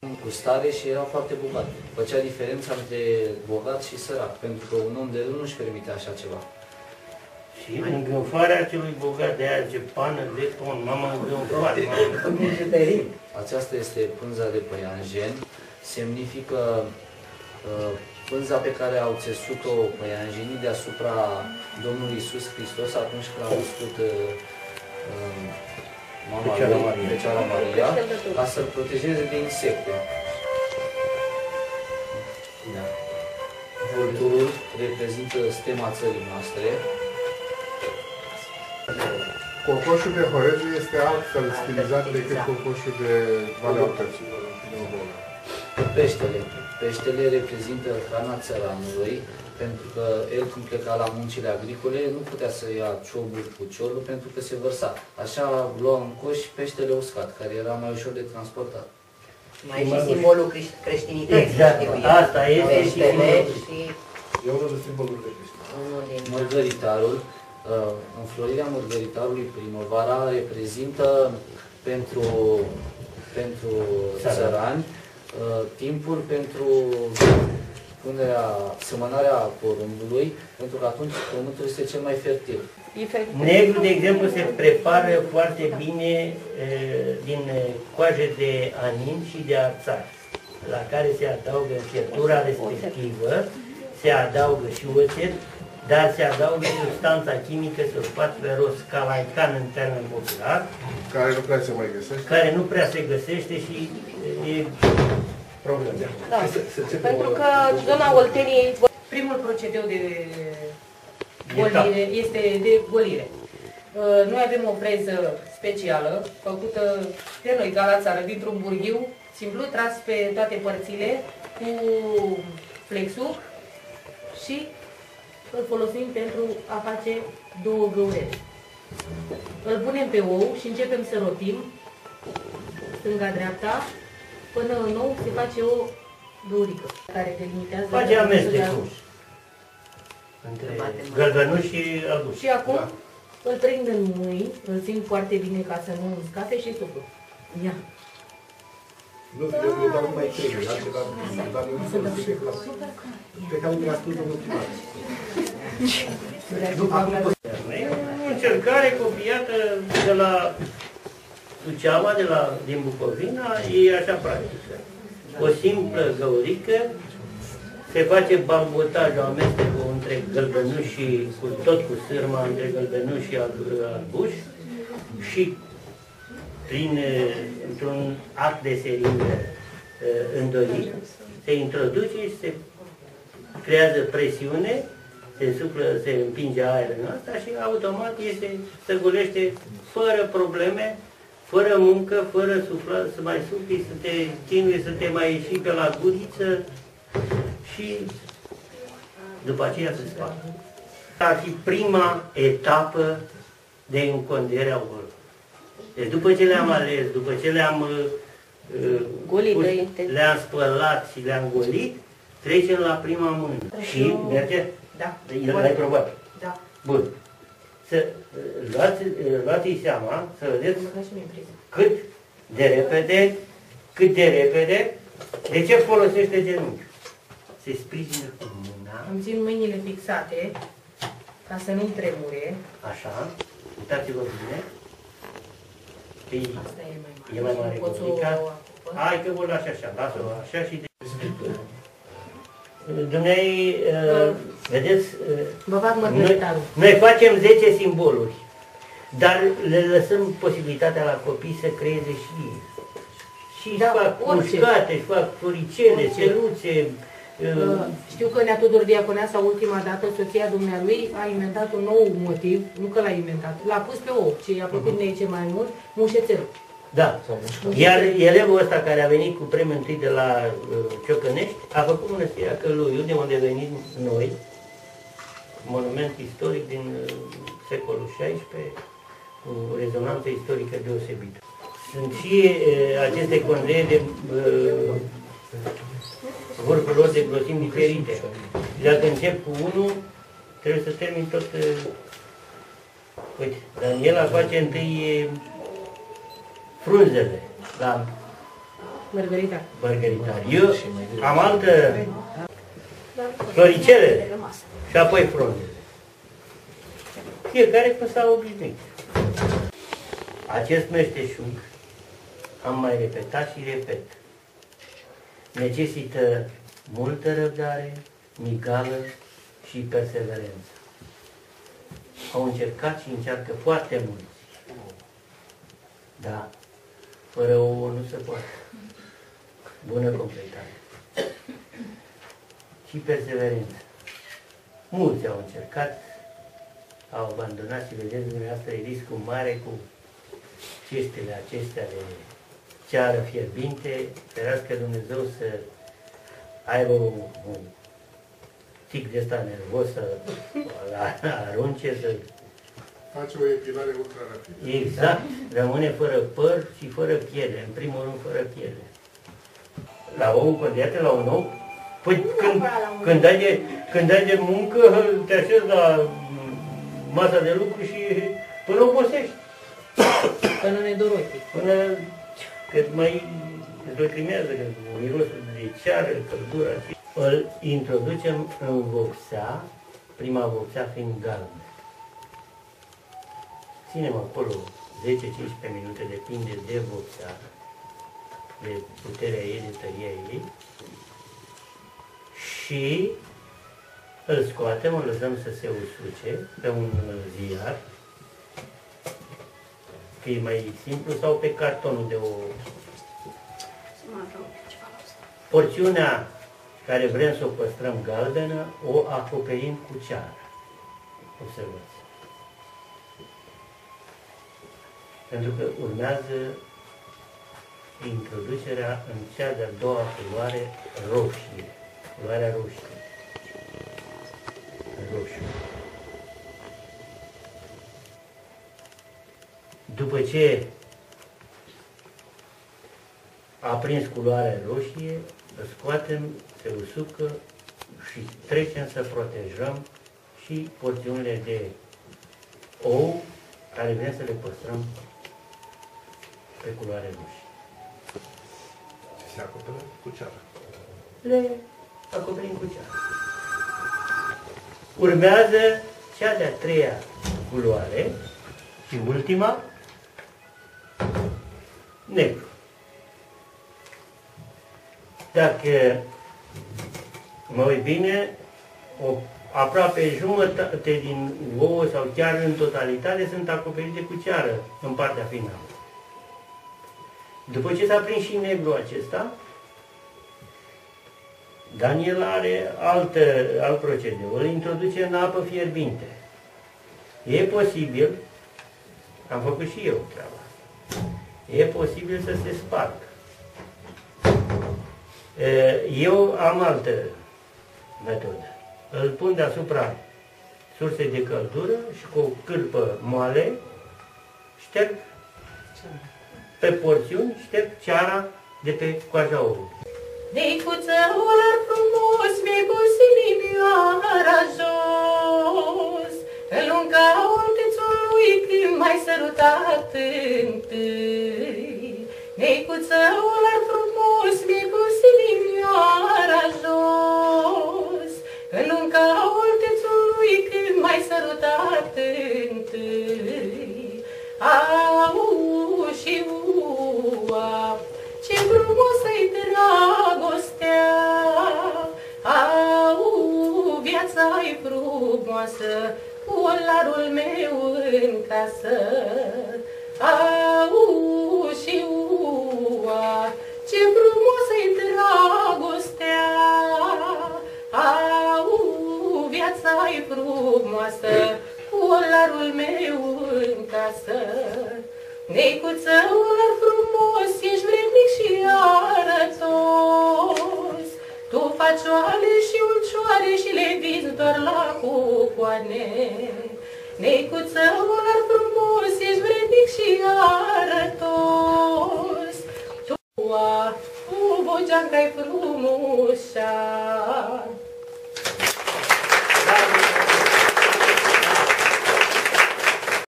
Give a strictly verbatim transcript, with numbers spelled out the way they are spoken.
Cu stare și era foarte bogat. Făcea diferența între bogat și sărac, pentru că un om de rând nu-și permite așa ceva. Și îngânfarea celui bogat, de aia zice pană de ton, mama îngânfare, mama. Aceasta este pânza de păianjen, semnifică uh, pânza pe care au țesut-o păianjenii deasupra Domnului Iisus Hristos atunci când a născut uh, uh, mama lui, Fecioara Maria, ca să-l protejeze de insecte. Da. Vulturul reprezintă stema țării noastre. Cocoșul de Horezu este altfel stilizat decât cocoșul de Valea Părții. Peștele. Peștele reprezintă hrana țăranului, pentru că el când pleca la muncile agricole nu putea să ia cioburi cu ciorul pentru că se vărsa. Așa lua în coș peștele uscat, care era mai ușor de transportat. Mai e și simbolul creștinității. Exact, asta este peștele și... E unul de simboluri de creștin. Mărgăritarul, înflorirea mărgăritarului primăvara reprezintă pentru, pentru țărani timpul pentru punerea, semănarea porumbului, pentru că atunci pământul este cel mai fertil. Negru, de exemplu, se prepară foarte bine e, din coaje de anin și de arțar, la care se adaugă în fiertura respectivă, se adaugă și oțet, dar se adaugă substanța chimică sulfat feros, calaican în termen popular, care nu prea se mai găsește. Care nu prea se găsește și e problemă. Da, pentru că zona Olteniei, primul procedeu de golire este de golire. Noi avem o freză specială, făcută de noi, ca la țară, dintr-un burghiu, simplu, tras pe toate părțile, cu flexuc și îl folosim pentru a face două găurele. Îl punem pe ou și începem să rotim stânga-dreapta, până în ou se face o găurică care delimitează... Face amestecul între gălbenuș și albuș. Și acum da. Îl prind în mâini, îl țin foarte bine ca să nu scape și suflu. Ia! Nu, eu dau numai trei, dar eu nu folosesc de clasă. Pe care mi-a spus domnul primar. E o încercare copiată de la Suceava, de la, din Bucovina, e așa practică. O simplă găurică, se face balbotajul, amestecul între gălbenuș și, cu, tot cu sârma, între gălbenuș și albuș și prin, într-un act de serință îndoit, se introduce și se creează presiune, se suflă, se împinge aerul în asta și automat este, se golește fără probleme, fără muncă, fără sufla, să mai sufli, să te chinui, să te mai ieși pe la guriță și după aceea se sparge. Ar fi prima etapă de încondere a ouălor. Deci după ce le-am ales, după ce le-am uh, le-am spălat și le-am golit, trecem la prima mână. Și merge? Da. L-ai probat? Da. Bun. Să luați, luați seama, să vedeți cât de repede, cât de repede, de ce folosește genunchiul? Se sprijină cu mâna. Îmi țin mâinile fixate, ca să nu-mi tremure. Așa, uitați-vă bine. Asta e mai mare. E mai mare complicat. Hai că vă lași așa, lasă-o așa și de... Dumnezeu, uh, vedeți, uh, noi, noi facem zece simboluri, dar le lăsăm posibilitatea la copii să creeze și ei. Și da, fac mușcate, își fac floricele, ceruțe. Uh, știu că Nea Tudor Diaconeasa, ultima dată, soția dumnealui a inventat un nou motiv, nu că l-a inventat, l-a pus pe ou, ce i-a plăcut mie ce mai mult, mușețelul. Da. Iar elevul ăsta care a venit cu premiul întâi de la uh, Ciocănești a făcut Mănăstirea Căluiu, de unde venim noi, monument istoric din uh, secolul șaisprezece, cu rezonanță istorică deosebită. Sunt și uh, aceste condee de uh, vârful lor de grosimi diferite. Dacă încep cu unul, trebuie să termin tot... Uh, uite, Daniela face întâi uh, frunzele, da. Mărgăritar. Mărgăritar. Eu am altă floricele și apoi frunzele. Fiecare cum s-a obișnuit. Acest meșteșug, am mai repetat și repet, necesită multă răbdare, migală și perseverență. Au încercat și încearcă foarte mulți. Dar fără ouă nu se poate. Bună completare. Și perseverență. Mulți au încercat, au abandonat și vedeți dumneavoastră, e riscul mare cu cestele acestea de ceară fierbinte. Ferească Dumnezeu să aibă un, un tic de ăsta nervos să la arunce, să... Face o epilare ultra rapidă. Exact. Rămâne fără păr și fără piele. În primul rând fără piele. La ou, când iată la un ou, păi când, când, ai de, când ai de muncă, te așezi la masa de lucru și până obosești. Până ne dor ochii. Până cât mai îți lacrimează, că mirosul de ceară, căldura. Îl introducem în vopsea, prima vopsea fiind galbenă. Ținem acolo zece cincisprezece minute, depinde de vopsea, de puterea ei, de tăria ei. Și îl scoatem, îl lăsăm să se usuce pe un ziar, că e mai simplu, sau pe cartonul de o... Porțiunea care vrem să o păstrăm galbenă, o acoperim cu ceară. Observați. Pentru că urmează introducerea în cea de-a doua culoare roșie. Culoarea roșie. Roșu. După ce a prins culoarea roșie, îl scoatem, se usucă și trecem să protejăm și porțiunile de ou care vrem să le păstrăm pe culoare roșie. Se acoperă cu ceară. Le acoperim cu ceară. Urmează cea de-a treia culoare și ultima, negru. Dacă mă uit bine, o, aproape jumătate din ouă sau chiar în totalitate sunt acoperite cu ceară în partea finală. După ce s-a prins și negru acesta, Daniel are altă, alt procedeu, îl introduce în apă fierbinte. E posibil, am făcut și eu treaba asta, e posibil să se spargă. Eu am altă metodă. Îl pun deasupra sursei de căldură și cu o cârpă moale șterg pe porțiuni, șterg ceara de pe coaja ouului. Neicuță, olar frumos, mi-ai pus inimioara jos, în lunga oltețului când m-ai sărutat întâi. Neicuță, olar frumos, mi-ai pus inimioara jos, în lunga oltețului când m-ai sărutat întâi. Au și ua, ce frumosă-i dragostea, au, viața-i frumoasă, cu olarul meu în casă. Au și ua, ce frumosă-i dragostea, au, viața-i frumoasă, cu olarul meu în casă. Neicuță, olar frumos, ești vrednic și arătos, tu faci oale și ulcioare și le vinzi doar la cucoane. Neicuță, olar frumos, ești vrednic și arătos, tu, cu bogeanca-i frumușa,